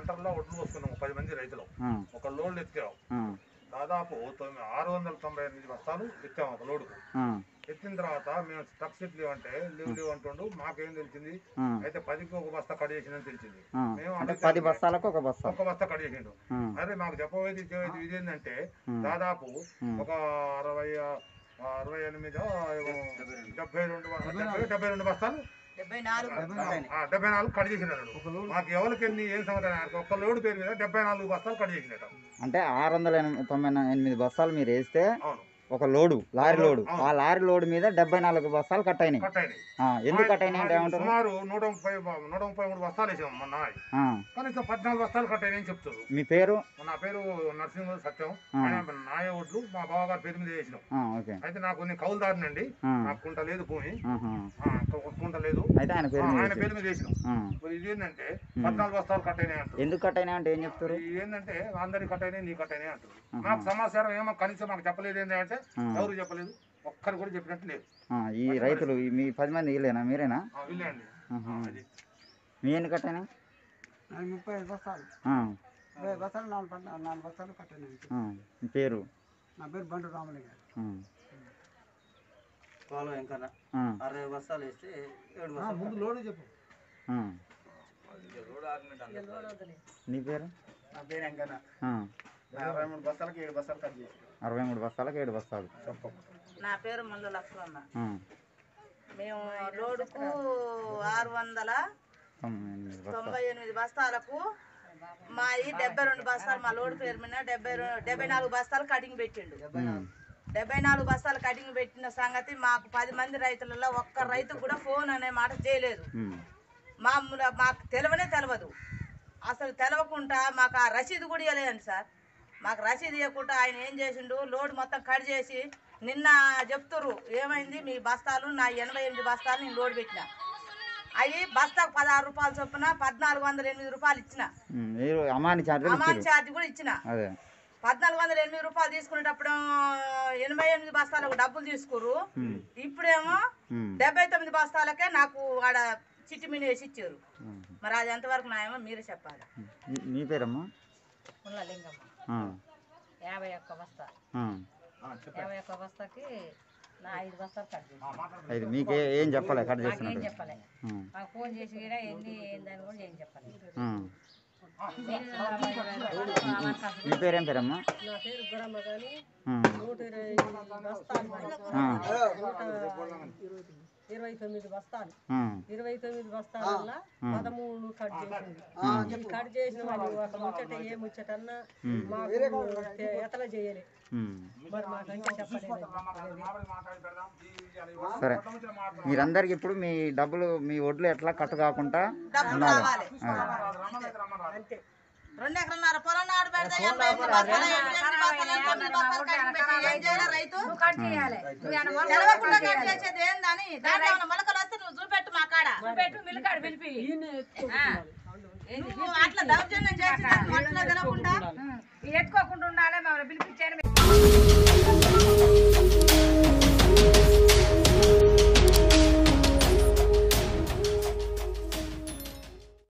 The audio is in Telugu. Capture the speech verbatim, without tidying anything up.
సెంటర్లో ఒడ్లు వస్తున్నాము పది మంది రైతులు ఒక లోడ్లు ఎత్తాము దాదాపు తొమ్మిది ఆరు వందల తొంభై ఎనిమిది బస్తాలు ఎత్తాము ఒక లోడుకు ఎత్తిన తర్వాత మేము ట్రక్ సెట్ లేవు అంటే లీవ్ లీవ్ అంటుండు మాకేం తెలిసింది అయితే పదికి ఒక బస్తా కట్ చేసిందని తెలిసింది మేము పది బస్తాలకు ఒక బస్తా ఒక బస్తా కట్ చేసిండు అదే మాకు చెప్పబోయేది ఇదేంటంటే దాదాపు ఒక అరవై అరవై ఎనిమిది డెబ్బై రెండు డెబ్బై రెండు బస్తాలు డెబ్బై నాలుగు కట్ చేసినాడు మాకు ఎవరికి ఎన్ని ఏం సంగతి ఒక్క లోడు పేరు మీద డెబ్బై నాలుగు బస్తాలు కట్ చేసినట్టు అంటే ఆరు వందల తొంభై ఎనిమిది బస్తాలు మీరు వేస్తే అవును ఒక లోడు లారీ లోడు ఆ లారీ లోడ్ మీద డెబ్బై నాలుగు బస్తాలు కట్ అయినాయి ఎందుకు కట్ అయినాయి అంటే ఏమంటారు సుమారు నూట ముప్పై నూట ముప్పై మూడు బస్తాలు వేసాం మొన్న కనీసం పద్నాలుగు బస్తాలు కట్ అయినాయి చెప్తారు మీ పేరు నా పేరు నరసింహ సత్యం నాయ ఒడ్లు మా బావగారి పేరు మీద వేసినాం అయితే నాకు కొన్ని కౌలుదారినండి నాకు కుంట లేదు భూమి కుంట లేదు అయితే ఆయన పేరు ఆయన పేరు మీద వేసినాం ఇది ఏంటంటే పద్నాలుగు బస్తాలు కట్ అయినాయి అంటారు ఎందుకు కట్ అయినాయి అంటే ఏం చెప్తారు ఏంటంటే అందరికి కట్ అయినాయి నీ కట్ అయినాయి అంటారు నాకు సమాచారం ఏమో కనీసం మాకు చెప్పలేదు ఏంటంటే ఎవరు చెప్పలేదు ఒక్కరు కూడా చెప్పినట్టు లేదు ఈ రైతులు మీ పది మంది వీళ్ళేనా మీరేనా వీళ్ళండి మీ ఎన్ని కట్టైనా ముప్పై ఐదు బస్తాలు బస్తాలు నాలుగు నాలుగు బస్తాలు కట్టాను మీ పేరు నా పేరు బండు రాములు గారు పాలు వెంకన్న అరవై బస్తాలు వేస్తే ఏడు ముందు లోడు చెప్పు నీ పేరు నా పేరు వెంకన్న అరవై మూడు బస్తాలకు ఏడు బస్తాలు కట్ చేసి అరవై మూడు బస్తాలకు ఏడు బస్తాలు నా పేరు మందు లక్ష్మమ్మ మేము లోడుకు ఆరు వందల తొంభై ఎనిమిది బస్తాలకు మా ఈ డెబ్బై రెండు బస్తాలు మా లోడు పేరు మీద డెబ్బై డెబ్బై నాలుగు బస్తాలు కటింగ్ పెట్టిండు డెబ్బై నాలుగు బస్తాలు కటింగ్ పెట్టిన సంగతి మాకు పది మంది రైతులలో ఒక్క రైతు కూడా ఫోన్ అనే మాట చేయలేదు మా మాకు తెలవనే తెలియదు అసలు తెలవకుండా మాకు ఆ రసీదు కూడా ఇవ్వలేదండి సార్ మాకు రసీదు ఇవ్వకుండా ఆయన ఏం చేసిండు లోడ్ మొత్తం కట్ చేసి నిన్న చెప్తుర్రు ఏమైంది మీ బస్తాలు నా ఎనభై ఎనిమిది బస్తాలు నేను లోడ్ పెట్టిన అవి బస్తాకు పదహారు రూపాయలు చొప్పున పద్నాలుగు వందల ఎనిమిది రూపాయలు ఇచ్చిన అమాని ఛార్జ్ కూడా ఇచ్చిన పద్నాలుగు వందల ఎనిమిది రూపాయలు తీసుకునేటప్పుడు ఎనభై ఎనిమిది బస్తాలకు డబ్బులు తీసుకుర్రు ఇప్పుడేమో డెబ్బై తొమ్మిది బస్తాలకే నాకు ఆడ చిట్టి మీన వేసి ఇచ్చారు మరి అది ఎంతవరకు నాయమో మీరే చెప్పాలి నీ పేరమ్మా యాభై ఒక్క బస్తా యాభై ఒక్క బస్తాకి నా ఐదు బస్తాలు కట్ చేసి ఐదు మీకే ఏం చెప్పలే కట్ చేసి ఏం చెప్పలే మాకు ఫోన్ చేసి కూడా ఎన్ని ఏందని కూడా ఏం చెప్పలేదు మీ పేరేం పేరమ్మా నా పేరు గురమ్మ కానీ నూట ఇరవై బస్తాలు ఇరవై తొమ్మిది బస్తాలు ఇరవై తొమ్మిది బస్తాల వల్ల పదమూడు కట్ చేసింది కట్ చేసిన వాళ్ళు ఒక ముచ్చట ఏ ముచ్చటన్నా మాకు ఎతల చేయలే మరి మాకంటే చెప్పలేదు. సరే మీరందరికి ఇప్పుడు మీ డబ్బులు మీ ఒడ్లు ఎట్లా కట్టు కాకుండా అంతే రెండు ఎకరన్నర పొలం నాడు పెడితే ఎనభై ఎనిమిది బస్తాలు ఎనిమిది బస్తాలు తొమ్మిది బస్తాలు కటింగ్ పెట్టి ఏం చేయాలి రైతు తెలవకుండా కట్ చేసేది ఏందని దాంట్లో ఉన్న మొలకలు వస్తే నువ్వు చూపెట్టు మా కాడ చూపెట్టు మిల్లు కాడ పిలిపి నువ్వు అట్లా దౌర్జన్యం చేసి తెలవకుండా ఎత్తుకోకుండా ఉండాలి మమ్మల్ని పిలిపించాను.